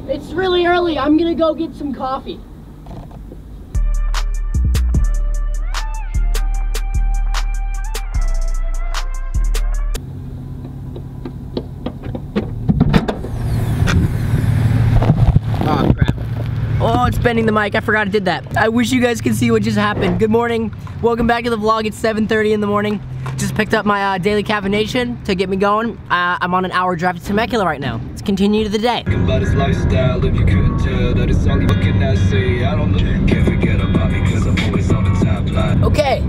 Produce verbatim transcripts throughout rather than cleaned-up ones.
It's really early. I'm gonna go get some coffee. Oh crap. Oh, it's bending the mic. I forgot I did that. I wish you guys could see what just happened. Good morning. Welcome back to the vlog. It's seven thirty in the morning. Just picked up my uh, daily caffeination to get me going. Uh, I'm on an hour drive to Temecula right now. Let's continue to the day. About his lifestyle, if you couldn't tell that it's all he looking at, say I don't know. Can't forget about me because I'm always on the top line. Okay,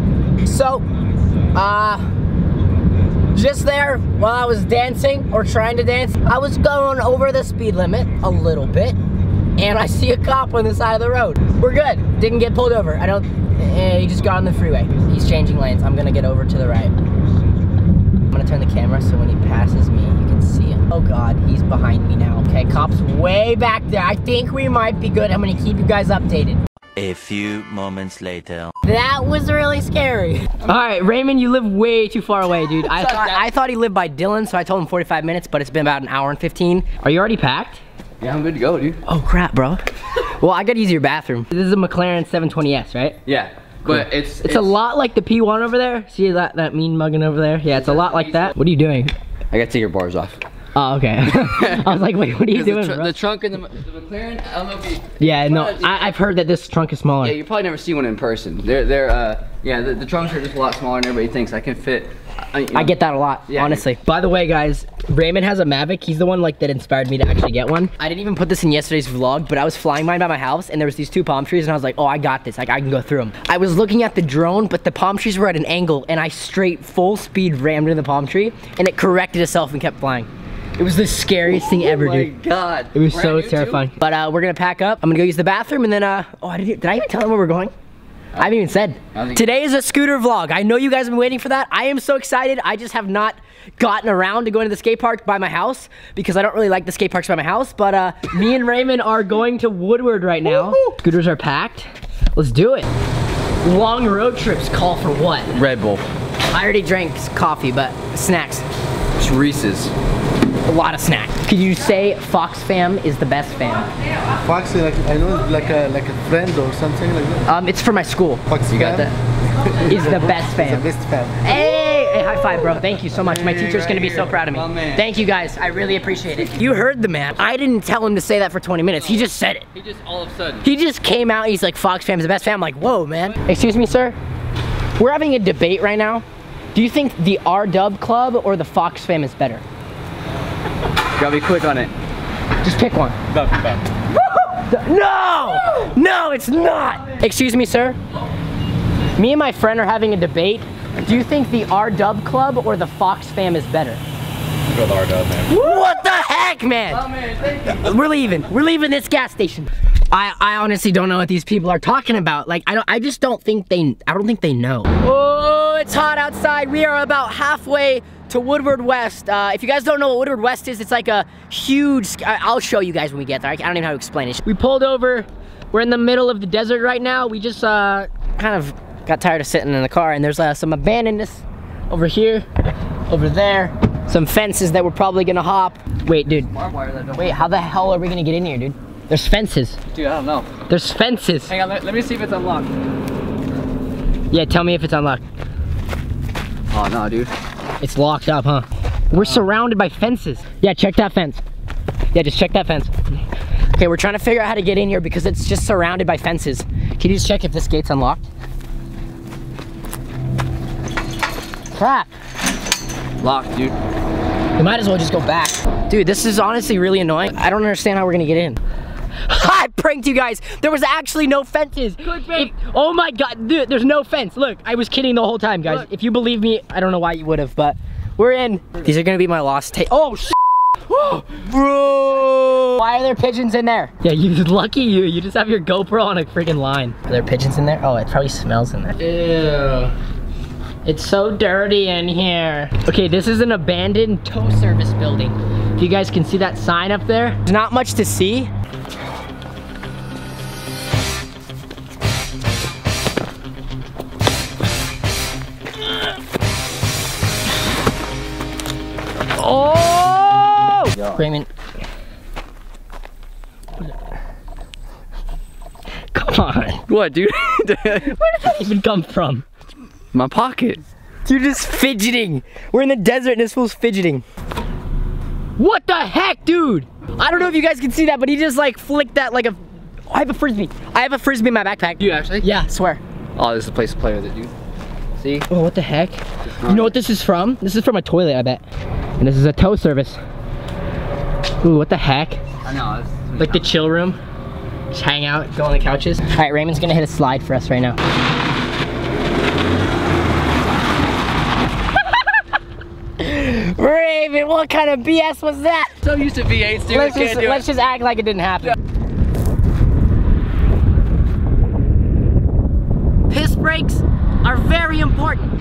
so uh just there while I was dancing or trying to dance, I was going over the speed limit a little bit, and I see a cop on the side of the road. We're good. Didn't get pulled over. I don't. Eh, he just got on the freeway. He's changing lanes. I'm gonna get over to the right. I'm gonna turn the camera so when he passes me, you can see him. Oh God, he's behind me now. Okay, cop's way back there. I think we might be good. I'm gonna keep you guys updated. A few moments later. That was really scary. All right, Raymond, you live way too far away, dude. I thought I thought he lived by Dillon, so I told him forty-five minutes, but it's been about an hour and fifteen. Are you already packed? Yeah, I'm good to go, dude. Oh crap, bro. Well, I gotta use your bathroom. This is a McLaren seven twenty S, right? Yeah, but cool. it's, it's it's a lot like the P one over there. See that that mean mugging over there? Yeah, it's a lot like that. What are you doing? I gotta take your bars off. Oh, okay. I was like, wait, what are you doing, the, tr bro? the trunk and the, the McLaren, I don't know if you... Yeah, no, I, I've heard that this trunk is smaller. Yeah, you probably never see one in person. They're, they're, uh, yeah, the, the trunks are just a lot smaller than everybody thinks. I can fit... I, you know, I get that a lot, yeah, honestly. By the way, guys, Raymond has a Mavic. He's the one like that inspired me to actually get one. I didn't even put this in yesterday's vlog, but I was flying mine by my house, and there was these two palm trees, and I was like, oh, I got this. Like, I can go through them. I was looking at the drone, but the palm trees were at an angle, and I straight full speed rammed into the palm tree, and it corrected itself and kept flying. It was the scariest thing ever, dude. Oh my God. It was Brand so new terrifying. Too? But uh, we're gonna pack up. I'm gonna go use the bathroom, and then, uh, oh, I did, did I even tell them where we're going? I haven't even said. Today is a scooter vlog. I know you guys have been waiting for that. I am so excited. I just have not gotten around to going to the skate park by my house because I don't really like the skate parks by my house. But uh, me and Raymond are going to Woodward right now. Scooters are packed. Let's do it. Long road trips call for what? Red Bull. I already drank coffee, but snacks. It's Reese's. A lot of snacks. Could you say Fox Fam is the best fam? Foxy, like I know, like a like a friend or something like that. Um, it's for my school. Fox You got fam that? Is the best fam. Is the best fam. Hey, hey, high five, bro. Thank you so much. My teacher's right gonna be here. so proud of me. My man. Thank you guys. I really appreciate it. You heard the man. I didn't tell him to say that for twenty minutes. He just said it. He just all of a sudden. He just came out. He's like, Fox Fam's the best fam. I'm like, whoa, man. Excuse me, sir. We're having a debate right now. Do you think the R-Dub Club or the Fox Fam is better? Gotta be quick on it. Just pick one. No! No, it's not! Excuse me, sir. Me and my friend are having a debate. Do you think the R-Dub Club or the Fox Fam is better? Go with R-Dub, man. What the heck, man? Oh man, thank you. We're leaving. We're leaving this gas station. I, I honestly don't know what these people are talking about. Like, I don't, I just don't think they, I don't think they know. Oh, it's hot outside. We are about halfway to Woodward West. Uh, if you guys don't know what Woodward West is, it's like a huge, I'll show you guys when we get there. I don't even know how to explain it. We pulled over. We're in the middle of the desert right now. We just uh, kind of got tired of sitting in the car, and there's uh, some abandonedness over here, over there. Some fences that we're probably gonna hop. Wait, dude. Wait, how the hell are we gonna get in here, dude? There's fences. Dude, I don't know. There's fences. Hang on, let, let me see if it's unlocked. Yeah, tell me if it's unlocked. Oh no, dude. It's locked up, huh? We're uh, surrounded by fences. Yeah, check that fence. Yeah, just check that fence. Okay, we're trying to figure out how to get in here because it's just surrounded by fences. Can you just check if this gate's unlocked? Crap. Locked, dude. We might as well just go back. Dude, this is honestly really annoying. I don't understand how we're gonna get in. I pranked you guys. There was actually no fences. If, oh my God, dude, there's no fence. Look, I was kidding the whole time, guys. Look. If you believe me, I don't know why you would have, but we're in. These are gonna be my lost tape. Oh, sh bro. Why are there pigeons in there? Yeah, you lucky you. You just have your GoPro on a freaking line. Are there pigeons in there? Oh, it probably smells in there. Ew. It's so dirty in here. Okay, this is an abandoned tow service building. If you guys can see that sign up there, there's not much to see. Oh! Yo. Raymond. on. What, dude? Where did that even come from? My pocket. You're just fidgeting. We're in the desert and this fool's fidgeting. What the heck, dude? I don't know if you guys can see that, but he just like flicked that like a... Oh, I have a Frisbee. I have a Frisbee in my backpack. You actually? Yeah, I swear. Oh, this is the place to play with it, dude. See? Oh, what the heck? You know what this is from? This is from a toilet, I bet. And this is a tow service. Ooh, what the heck? I know. It's Like the chill room. Just hang out, go on the couches. All right, Raymond's gonna hit a slide for us right now. Raymond, what kind of B S was that? so used to V eights, dude. Let's, I can't just, do let's it. just act like it didn't happen. Piss breaks are very important.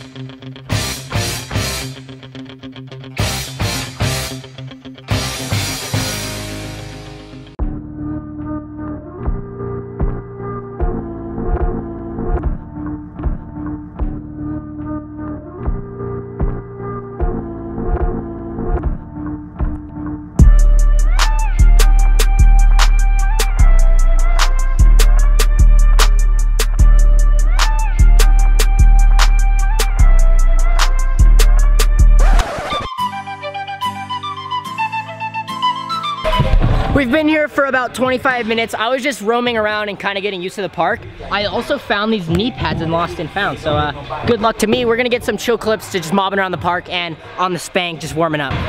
We've been here for about twenty-five minutes. I was just roaming around and kind of getting used to the park. I also found these knee pads in Lost and Found, so uh, good luck to me. We're gonna get some chill clips to just mobbing around the park and on the Spank, just warming up.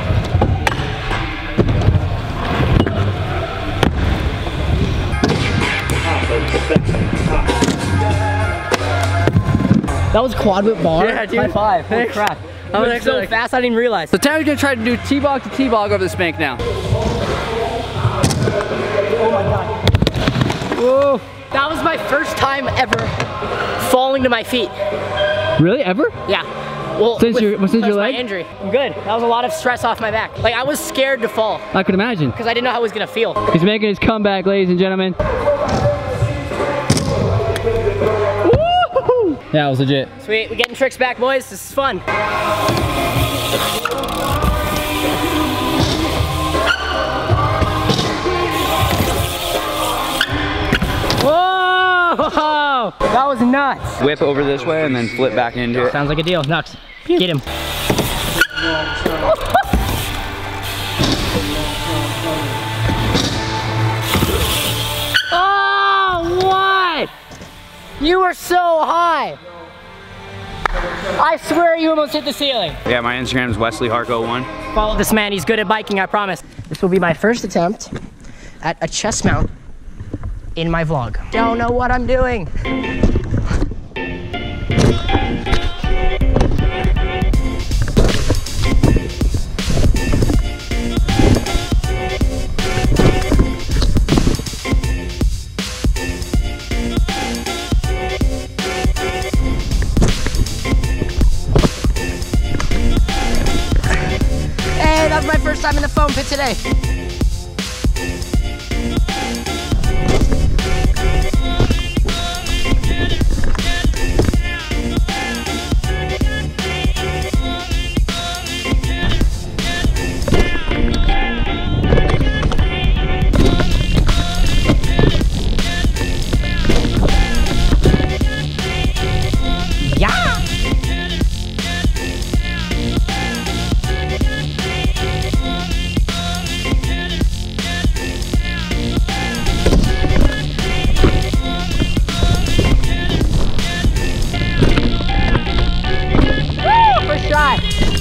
That was quad whip bar. Yeah, dude. High five. Holy Thanks. crap. I was Went actually so like- fast I didn't realize. So Tyler's gonna try to do T-bog to T-bog over the Spank now. Oh my god. Whoa. That was my first time ever falling to my feet. Really, ever? Yeah. Well, Since with- your- since because your my leg? injury. I'm good. That was a lot of stress off my back. Like I was scared to fall I could imagine. because I didn't know how I was gonna feel. He's making his comeback, ladies and gentlemen. Woo-hoo-hoo. That was legit. Sweet, we're getting tricks back, boys. This is fun. Whoa! That was nuts. Whip over this way and then flip back into it. Sounds like a deal. Nux. Get him. Oh, what? You were so high. I swear you almost hit the ceiling. Yeah, my Instagram is Wesley Harko one. Follow this man. He's good at biking, I promise. This will be my first attempt at a chest mount in my vlog. Don't know what I'm doing. Hey, that was my first time in the foam pit today. Yeah. Woo, first try.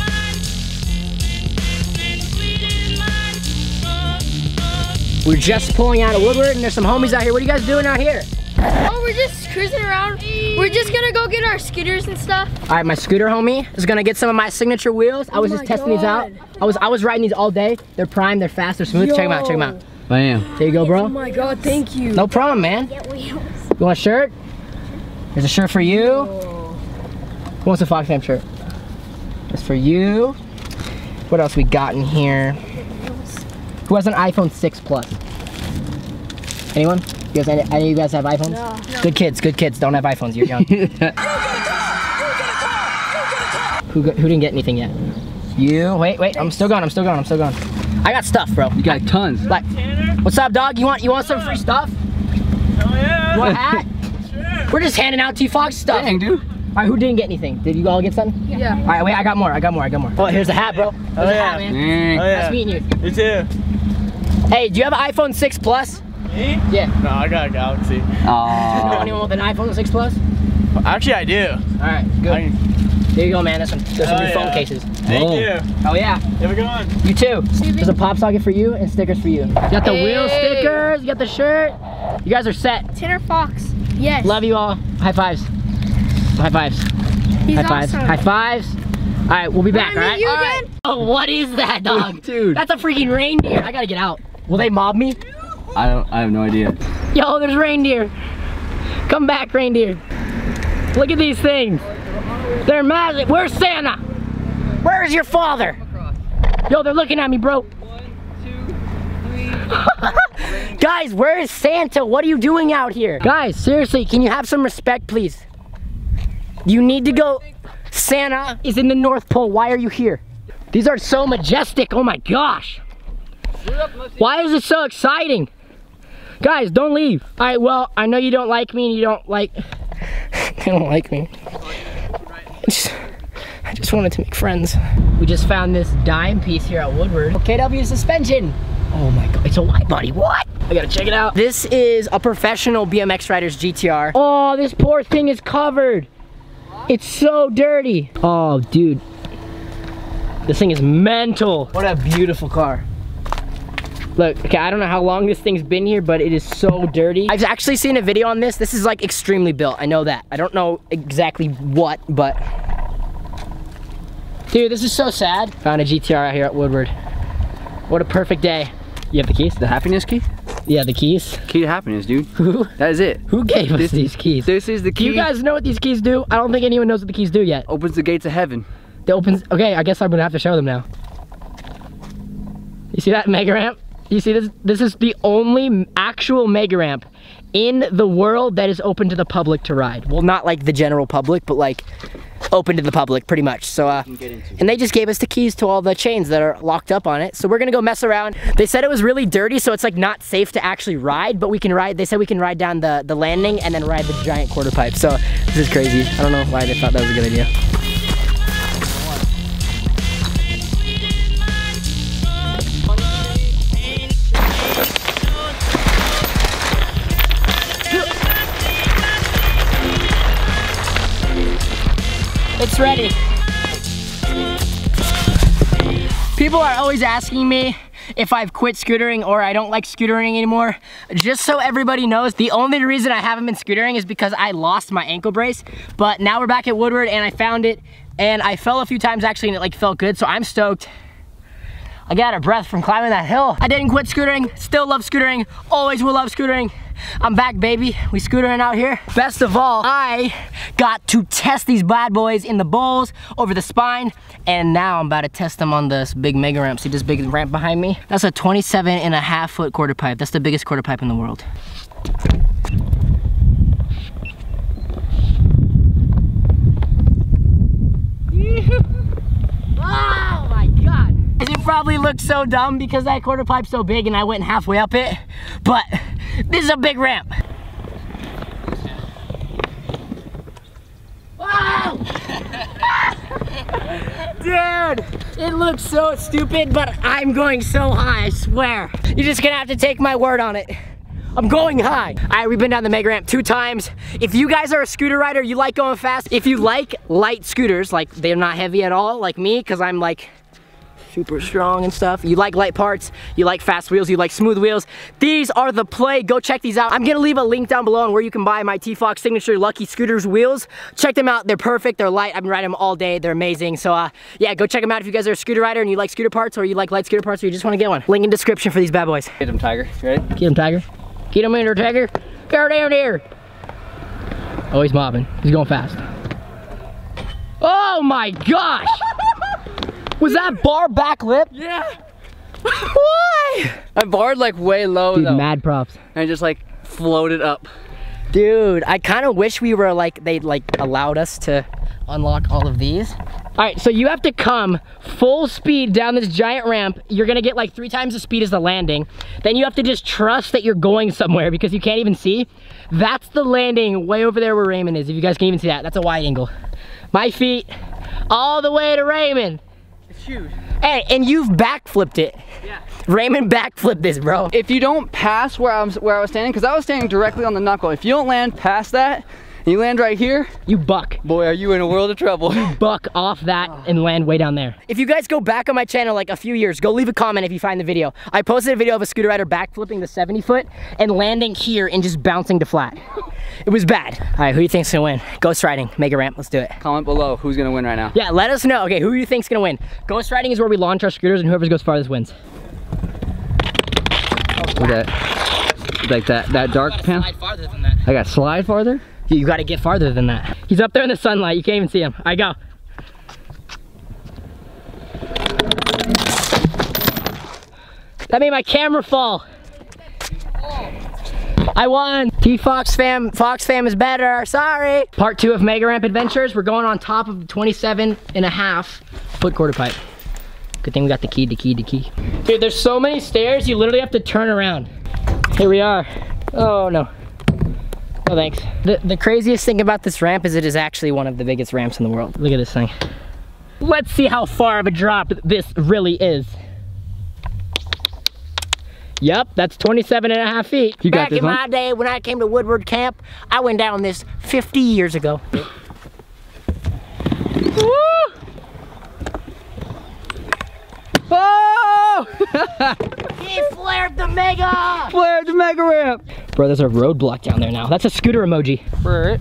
We're just pulling out of Woodward and there's some homies out here. What are you guys doing out here? Oh, we're just cruising around. We're just gonna go get our scooters and stuff. All right, my scooter homie is gonna get some of my signature wheels. I was Oh just my testing these out. God. I was I was riding these all day. They're prime, they're fast, they're smooth. Check them out, check them out. Bam. There you go, Oh bro. my god, thank you. No problem, man. You want a shirt? There's a shirt for you. Who wants a Fox Fam shirt? It's for you. What else we got in here? Who has an iPhone six Plus? Anyone? You guys, any, any of you guys have iPhones? No. Good kids, good kids. Don't have iPhones, you're young. who, got, who didn't get anything yet? You, wait, wait, I'm still going, I'm still going, I'm still going. I got stuff, bro. You got tons. Like, what's up, dog? You want you want some free stuff? Oh yeah! What hat? Sure. We're just handing out T-Fox stuff. Dang, dude. All right, who didn't get anything? Did you all get something? Yeah. All right, wait, I got more. I got more. I got more. Oh, here's the hat, bro. Here's Oh, the yeah. hat, man. Dang. Oh, yeah. Nice meeting you. You too. Hey, do you have an iPhone six Plus? Me? Yeah. No, I got a Galaxy. Do you know Aw. anyone with an iPhone six Plus? Actually, I do. All right, good. I, There you go, man. There's some, there's some Oh, new yeah. phone cases. thank Whoa. you. Oh yeah. Have a good one. You too. There's a pop socket for you and stickers for you. You got the Hey. wheel stickers. You got the shirt. You guys are set. Tanner Fox. Yes. Love you all. High fives. High fives. He's High fives. awesome. High fives. All right, we'll be back. Wanna All right. meet you All right. again? Oh, what is that, dog? Dude. That's a freaking reindeer. I gotta get out. Will they mob me? I don't. I have no idea. Yo, there's reindeer. Come back, reindeer. Look at these things. They're magic. Where's Santa? Where's your father? Yo, they're looking at me, bro. Guys, where is Santa? What are you doing out here? Guys, seriously, can you have some respect, please? You need to go. Santa is in the North Pole. Why are you here? These are so majestic. Oh my gosh. Why is it so exciting? Guys, don't leave. All right, well, I know you don't like me and you don't like, you don't like me. I just, I just wanted to make friends. We just found this dime piece here at Woodward. K W suspension. Oh my God, it's a wide body, what? I gotta check it out. This is a professional B M X rider's G T R. Oh, this poor thing is covered. It's so dirty. Oh, dude. This thing is mental. What a beautiful car. Look, okay, I don't know how long this thing's been here, but it is so dirty. I've actually seen a video on this. This is like extremely built, I know that. I don't know exactly what, but. Dude, this is so sad. Found a G T R out here at Woodward. What a perfect day. You have the keys? The happiness key? Yeah, the keys. Key to happiness, dude. Who? That is it. Who gave us these keys? This is the Do key. you guys know what these keys do? I don't think anyone knows what the keys do yet. Opens the gates of heaven. They opens, okay, I guess I'm gonna have to show them now. You see that mega ramp? You see this? This is the only actual mega ramp in the world that is open to the public to ride. Well, not like the general public, but like open to the public pretty much. So, uh, and they just gave us the keys to all the chains that are locked up on it. So we're gonna go mess around. They said it was really dirty, so it's like not safe to actually ride, but we can ride, they said we can ride down the, the landing and then ride the giant quarter pipe. So this is crazy. I don't know why they thought that was a good idea. It's ready. People are always asking me if I've quit scootering or I don't like scootering anymore. Just so everybody knows, the only reason I haven't been scootering is because I lost my ankle brace. But now we're back at Woodward and I found it and I fell a few times actually and it like felt good, so I'm stoked. I got a breath from climbing that hill. I didn't quit scootering, still love scootering, always will love scootering. I'm back, baby. We scootering out here. Best of all, I got to test these bad boys in the bowls, over the spine, and now I'm about to test them on this big mega ramp. See this big ramp behind me? That's a twenty-seven and a half foot quarter pipe. That's the biggest quarter pipe in the world. Oh my God. It probably looks so dumb because that quarter pipe's so big and I went halfway up it, but this is a big ramp. Wow! Dude, it looks so stupid, but I'm going so high, I swear. You're just gonna have to take my word on it. I'm going high. All right, we've been down the mega ramp two times. If you guys are a scooter rider, you like going fast. If you like light scooters, like they're not heavy at all, like me, because I'm like super strong and stuff. You like light parts, you like fast wheels, you like smooth wheels. These are the play, go check these out. I'm gonna leave a link down below on where you can buy my T-Fox Signature Lucky Scooters wheels. Check them out, they're perfect, they're light, I've been riding them all day, they're amazing. So uh, yeah, go check them out if you guys are a scooter rider and you like scooter parts or you like light scooter parts or you just wanna get one. Link in description for these bad boys. Get him, Tiger. You ready? Get him, Tiger. Get him in there, Tiger. Go down there. Oh, he's mobbing, he's going fast. Oh my gosh! Was that bar back lip? Yeah. Why? I barred like way low Dude, though. mad props. And just like floated up. Dude, I kind of wish we were like, they like allowed us to unlock all of these. All right, so you have to come full speed down this giant ramp. You're gonna get like three times the speed as the landing. Then you have to just trust that you're going somewhere because you can't even see. That's the landing way over there where Raymond is. If you guys can even see that, that's a wide angle. My feet all the way to Raymond. It's huge. Hey, and you've backflipped it. Yeah. Raymond backflipped this, bro. If you don't pass where I was, where I was standing, because I was standing directly on the knuckle, if you don't land past that, and you land right here, you buck. Boy, are you in a world of trouble. You buck off that and land way down there. If you guys go back on my channel like a few years, go leave a comment if you find the video. I posted a video of a scooter rider backflipping the seventy foot and landing here and just bouncing to flat. It was bad. All right, who do you think's gonna win? Ghost riding, mega ramp, let's do it. Comment below who's gonna win right now. Yeah, let us know. Okay, who do you think's gonna win? Ghost riding is where we launch our scooters and whoever goes farthest wins. Look at that. Like that, that dark panel? Slide farther than that. I got slide farther? You gotta get farther than that. He's up there in the sunlight, you can't even see him. All right, go. That made my camera fall. I won. T-Fox fam, Fox fam is better, sorry. Part two of Mega Ramp Adventures. We're going on top of twenty-seven and a half foot quarter pipe. Good thing we got the key, the key, the key. Dude, there's so many stairs, you literally have to turn around. Here we are. Oh no. No thanks. The, the craziest thing about this ramp is it is actually one of the biggest ramps in the world. Look at this thing. Let's see how far of a drop this really is. Yep, that's twenty-seven and a half feet. You got Back this, in huh? my day when I came to Woodward Camp, I went down this fifty years ago. Woo! Oh! He flared the mega! Flared the mega ramp! Bro, there's a roadblock down there now. That's a scooter emoji. Right.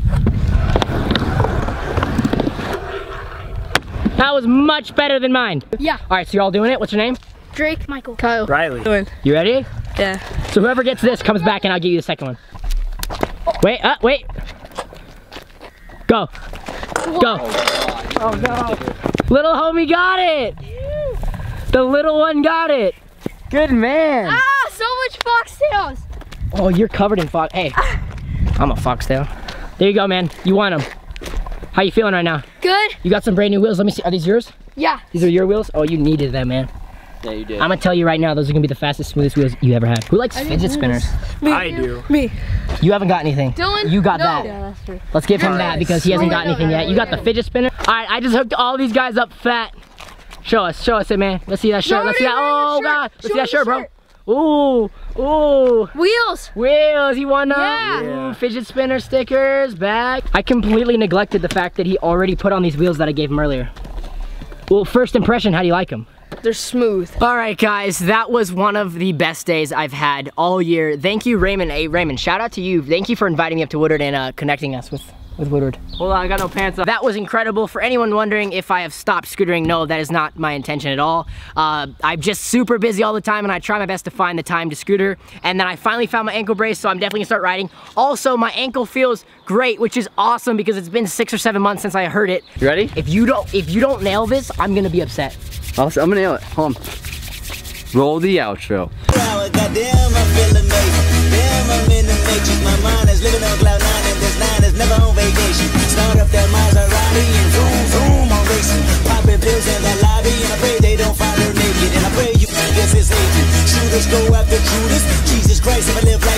That was much better than mine. Yeah. All right, so you're all doing it. What's your name? Drake, Michael, Kyle. Riley. You ready? Yeah. So whoever gets this comes back and I'll give you the second one. Wait, uh, wait. Go. Go. Oh no. Little homie got it. The little one got it. Good man. Ah, so much foxtails. Oh, you're covered in fox. Hey, I'm a foxtail. There you go, man. You won them. How you feeling right now? Good. You got some brand new wheels. Let me see. Are these yours? Yeah. These are your wheels? Oh, you needed them, man. Yeah, you did. I'm gonna tell you right now, those are gonna be the fastest, smoothest wheels you ever had. Who likes fidget spinners? Me. I do. Me. You haven't got anything. Dylan. You got no. that. Yeah, that's true. Let's give him that because he hasn't got anything yet. You got the fidget spinner. All right, I just hooked all these guys up fat. Show us, show us it, man. Let's see that shirt. No, Let's see that. no, no, no, Oh shirt. God. Let's Show see that the shirt, bro. shirt. Ooh, ooh. Wheels. Wheels, he won them. Yeah. Ooh, fidget spinner stickers, back. I completely neglected the fact that he already put on these wheels that I gave him earlier. Well, first impression, how do you like them? They're smooth. All right, guys, that was one of the best days I've had all year. Thank you, Raymond. Hey, Raymond, shout out to you. Thank you for inviting me up to Woodward and uh, connecting us with, with Woodward. Hold on, I got no pants on. That was incredible. For anyone wondering if I have stopped scootering, no, that is not my intention at all. Uh, I'm just super busy all the time and I try my best to find the time to scooter. And then I finally found my ankle brace, so I'm definitely gonna start riding. Also, my ankle feels great, which is awesome because it's been six or seven months since I heard it. You ready? If you don't, if you don't nail this, I'm gonna be upset. I'll, I'm gonna nail it. Hold on. Roll the outro. Goddamn, I feel amazing. Damn, I'm in the matrix. My mind is living on cloud nine, and this nine is never on vacation. Start up that Maserati and zoom, zoom, I'm racing. Popping pills in the lobby, and I pray they don't find her naked. And I pray you, this is Satan. Shooters go after Judas. Jesus Christ, if I live like